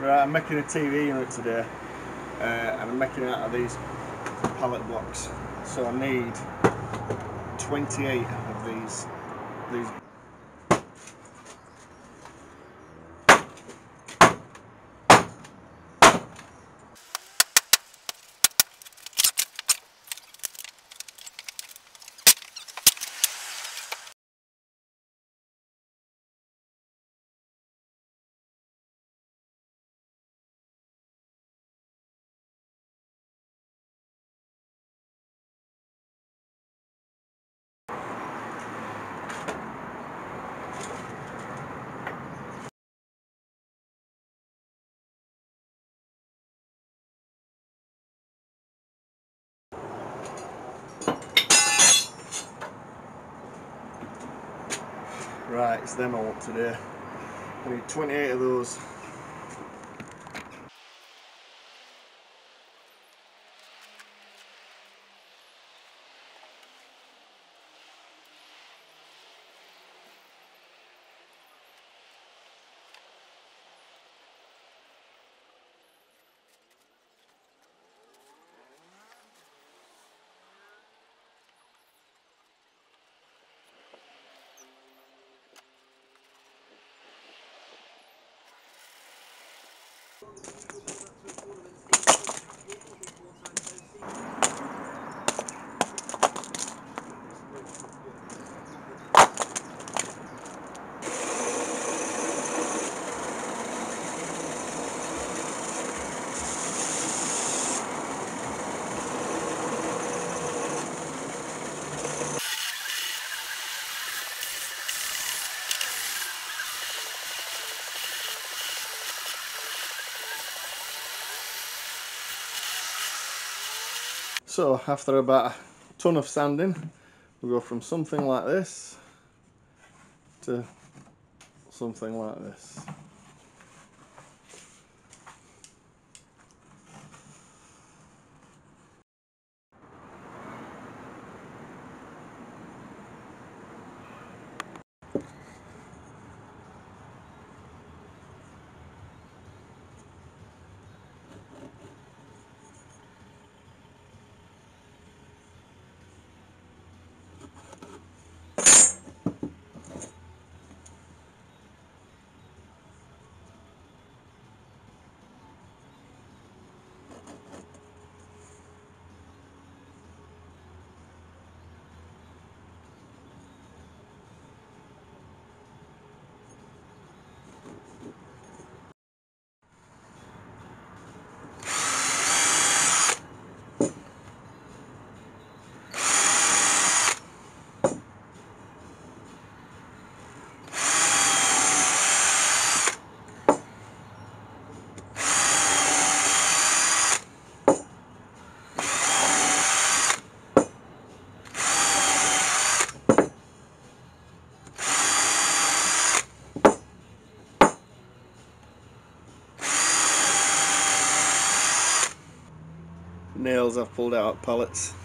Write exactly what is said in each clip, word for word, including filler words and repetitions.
Right, I'm making a T V unit today, uh, and I'm making it out of these pallet blocks. So I need twenty-eight of these. These. Right, it's them I want today. I need twenty-eight of those. So after about a ton of sanding, we go from something like this to something like this. Nails I've pulled out pallets.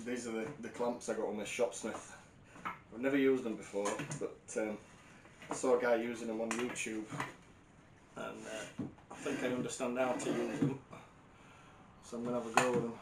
these are the, the clamps I got on this Shopsmith. I've never used them before, but um, I saw a guy using them on YouTube, and uh, I think I understand how to use them, so I'm going to have a go with them.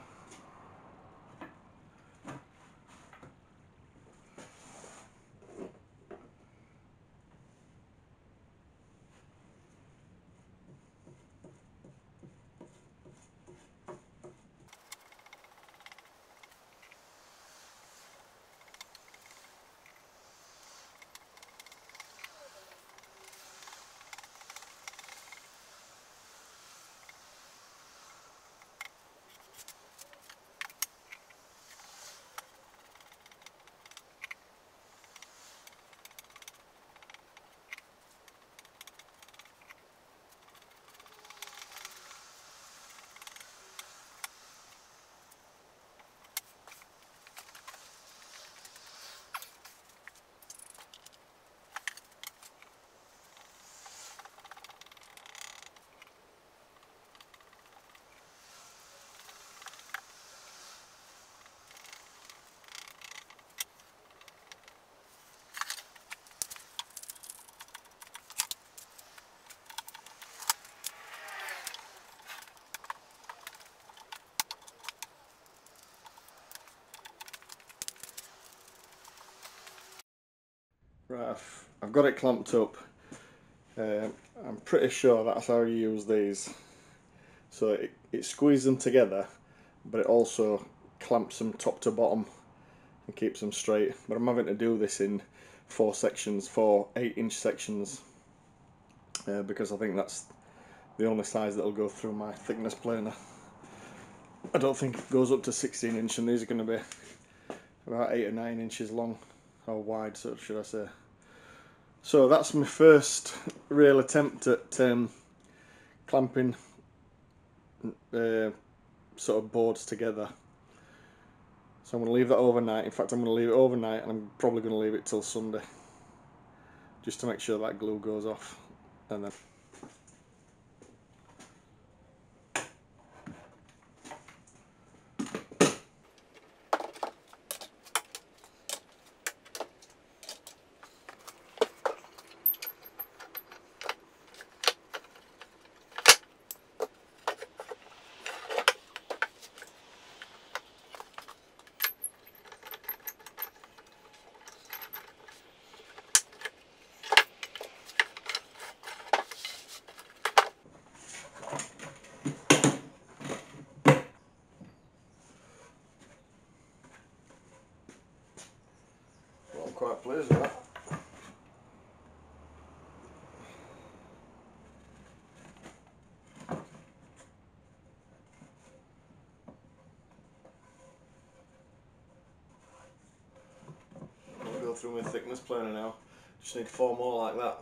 Right, I've, I've got it clamped up. Uh, I'm pretty sure that's how you use these. So it, it squeezes them together, but it also clamps them top to bottom and keeps them straight. But I'm having to do this in four sections, four eight inch sections, uh, because I think that's the only size that'll go through my thickness planer. I don't think it goes up to sixteen inch, and these are going to be about eight or nine inches long, or wide, so should I say. So that's my first real attempt at um, clamping uh, sort of boards together. So I'm going to leave that overnight. In fact, I'm going to leave it overnight, and I'm probably going to leave it till Sunday, just to make sure that glue goes off. And then well, I'm quite pleased with that. I'll go through my thickness planer now. Just need four more like that.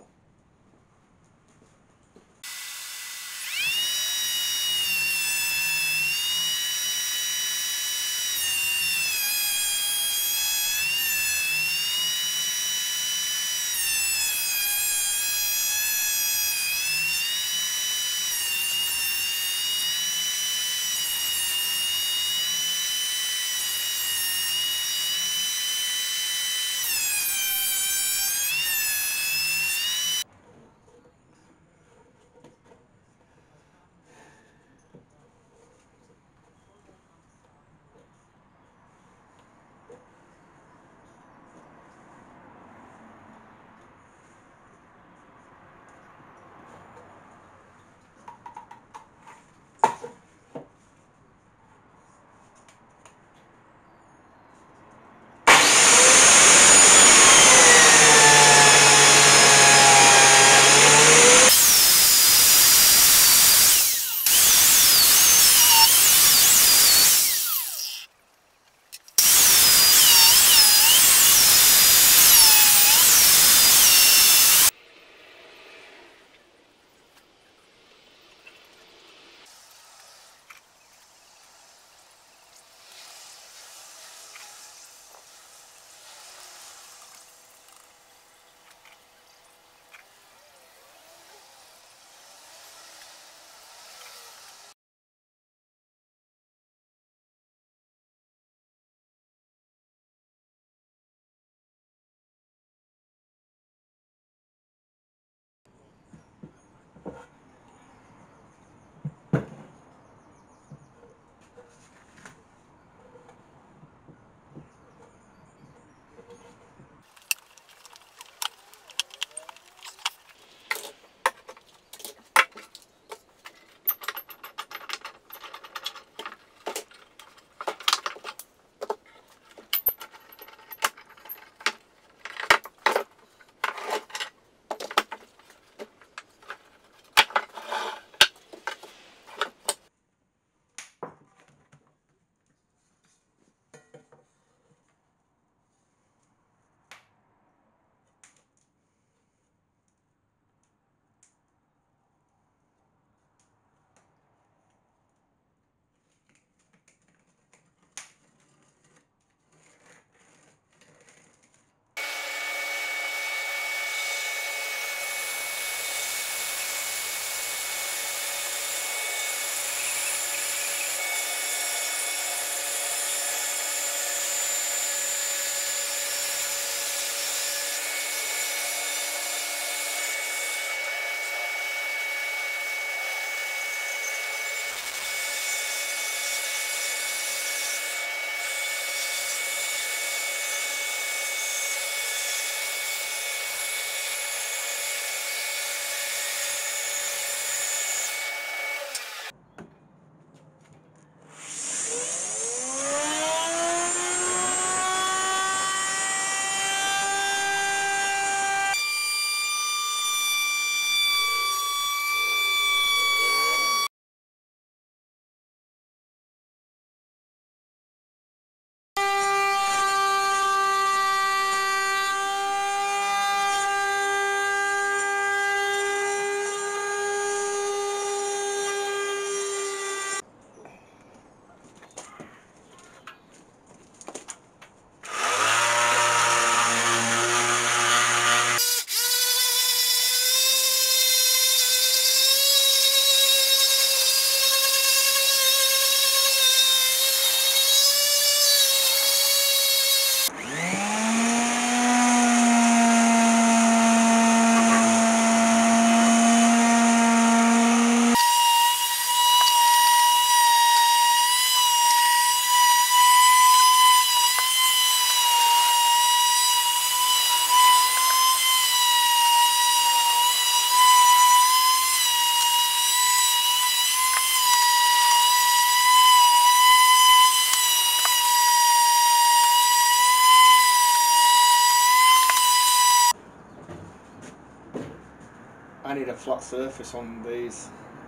I need a flat surface on these,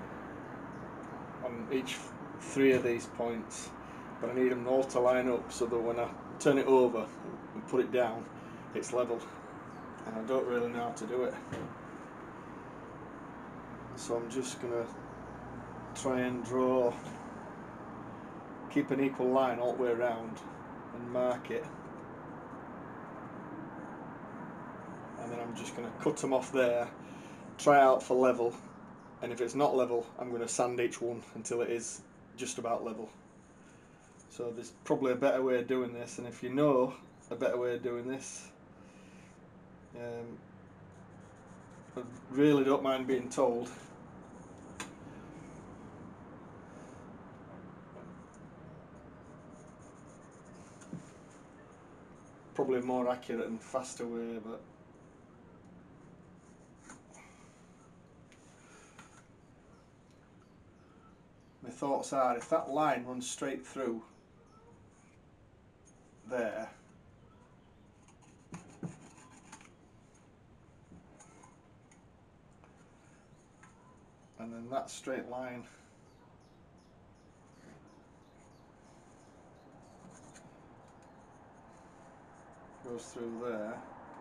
on each three of these points, but I need them all to line up so that when I turn it over and put it down, it's level, and I don't really know how to do it. So I'm just gonna try and draw, keep an equal line all the way around and mark it, and then I'm just gonna cut them off there, try out for level, and if it's not level I'm gonna sand each one until it is just about level. So there's probably a better way of doing this, and if you know a better way of doing this, um, I really don't mind being told. Probably a more accurate and faster way, but my thoughts are, if that line runs straight through there, and then that straight line goes through there,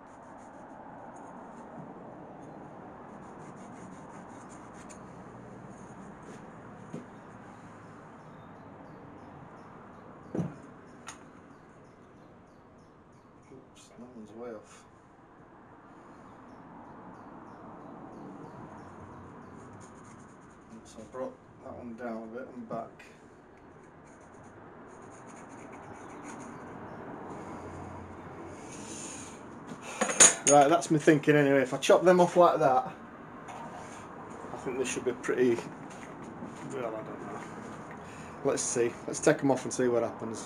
oops, that one's way off. So I brought that one down a bit and back. Right, that's me thinking anyway. If I chop them off like that, I think they should be pretty, well, I don't know. Let's see. Let's take them off and see what happens.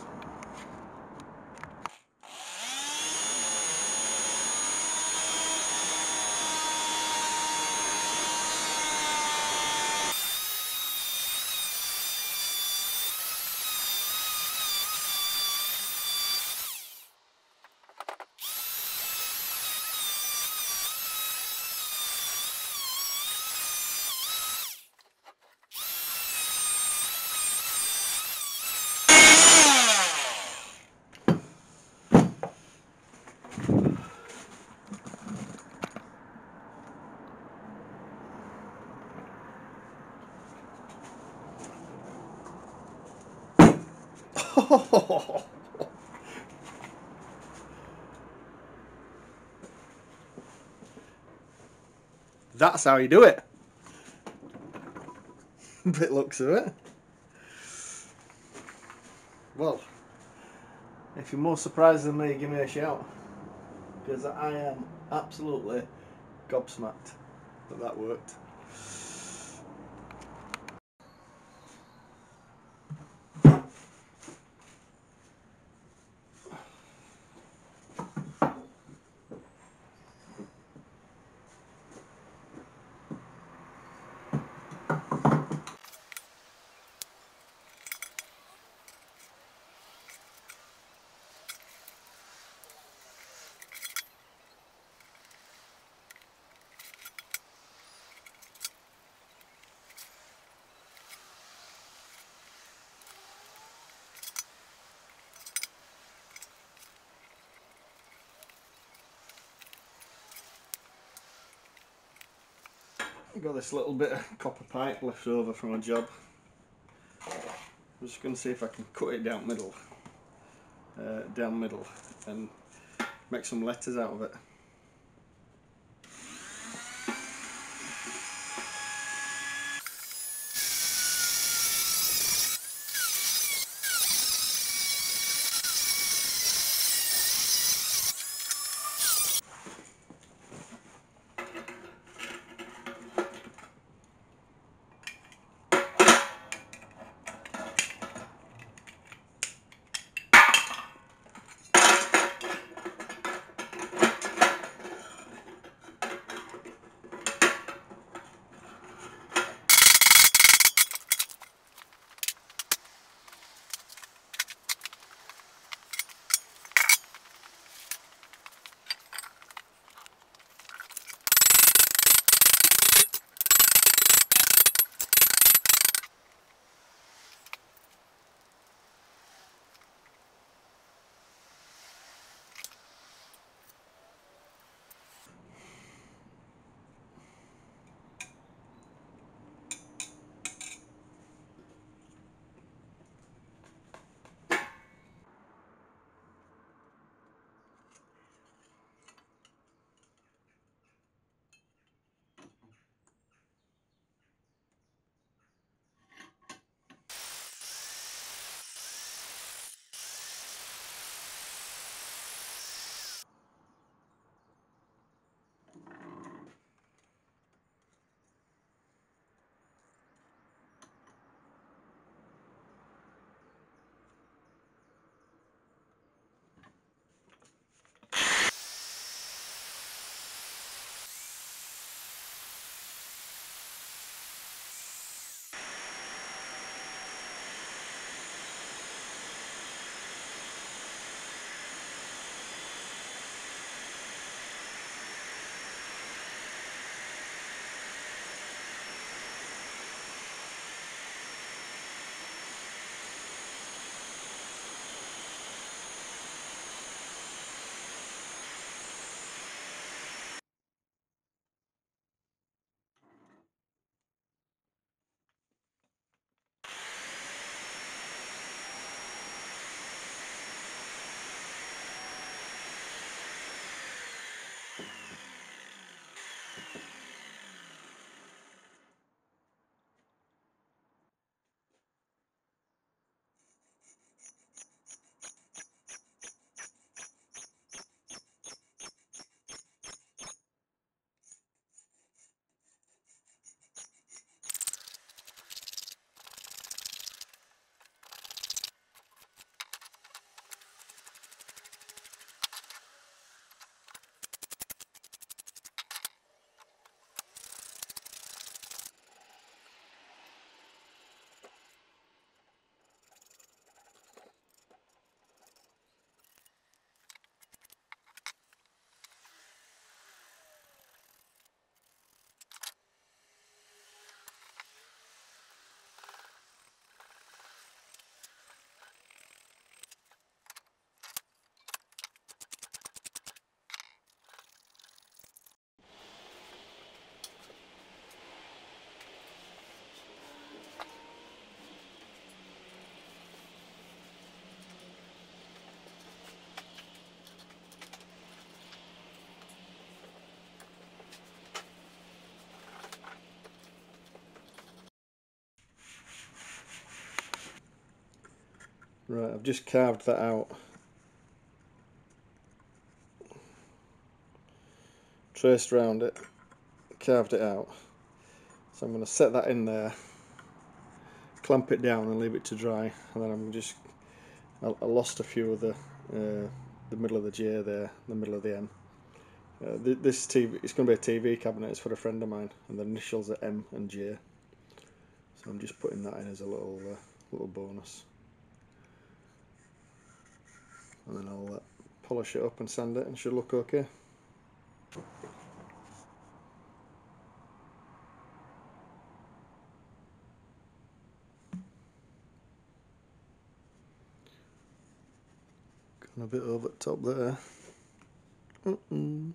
That's how you do it. Bit looks of it. Well, if you're more surprised than me, give me a shout, because I am absolutely gobsmacked that that worked. I've got this little bit of copper pipe left over from a job. I'm just going to see if I can cut it down middle, uh, down middle, and make some letters out of it. Right, I've just carved that out. Traced around it, carved it out. So I'm going to set that in there, clamp it down and leave it to dry, and then I'm just, I, I lost a few of the uh, the middle of the J there, the middle of the N. Uh, th this T V, it's going to be a T V cabinet, it's for a friend of mine, and the initials are M and J. So I'm just putting that in as a little uh, little bonus. And then I'll uh, polish it up and sand it, and it should look okay. Gone a bit over the top there. Mm-mm.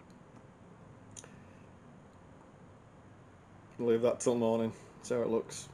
Leave that till morning, see how it looks.